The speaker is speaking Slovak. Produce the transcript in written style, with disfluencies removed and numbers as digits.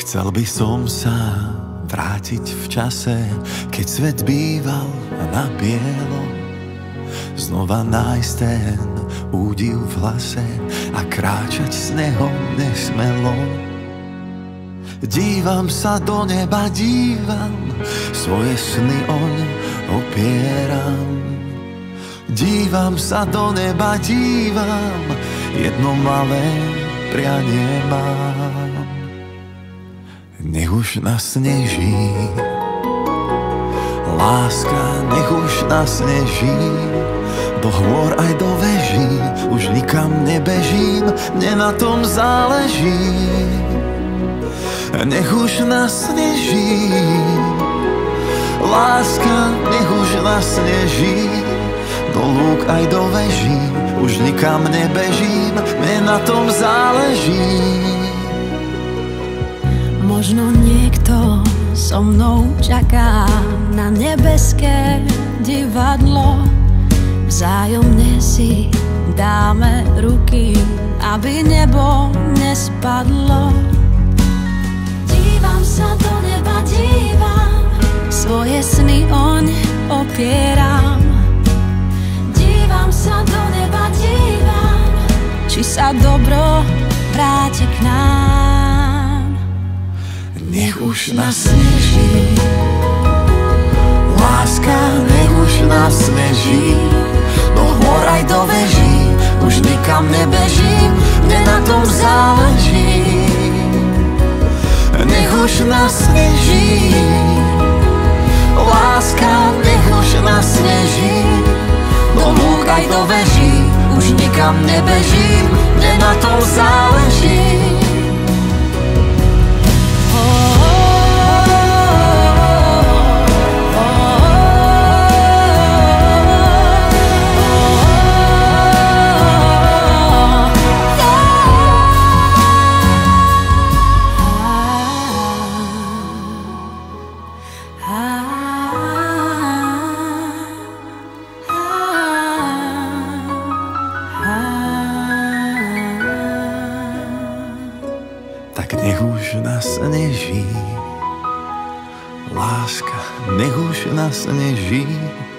Chcel by som sa vrátiť v čase, keď svet býval na bielo. Znova nájsť ten údiv v hlase a kráčať s neho nesmelo. Dívam sa do neba, dívam, svoje sny oň opieram. Dívam sa do neba, dívam, jedno malé prianie mám. Nech už nasneží, láska, nech už nasneží, do hôr aj do veží, už nikam nebežím, mne na tom záleží. Nech už nasneží, láska, nech už nasneží, do lúk aj do veží, už nikam nebežím, mne na tom záleží. Možno niekto so mnou čaká na nebeské divadlo. Vzájomne si dáme ruky, aby nebo nespadlo. Dívam sa do neba, dívam, svoje sny oň opieram. Dívam sa do neba, dívam, či sa dobro vráti k nám. Nech už nasneží, láska, nech už nasneží, do hôr aj do veží, už nikam nebežím, mne na tom záleží. Nech už nasneží, láska, nech už nasneží, do lúk aj do veží, už nikam nebežím, mne na tom záleží. Tak nech už nasneží, láska, nech už nasneží,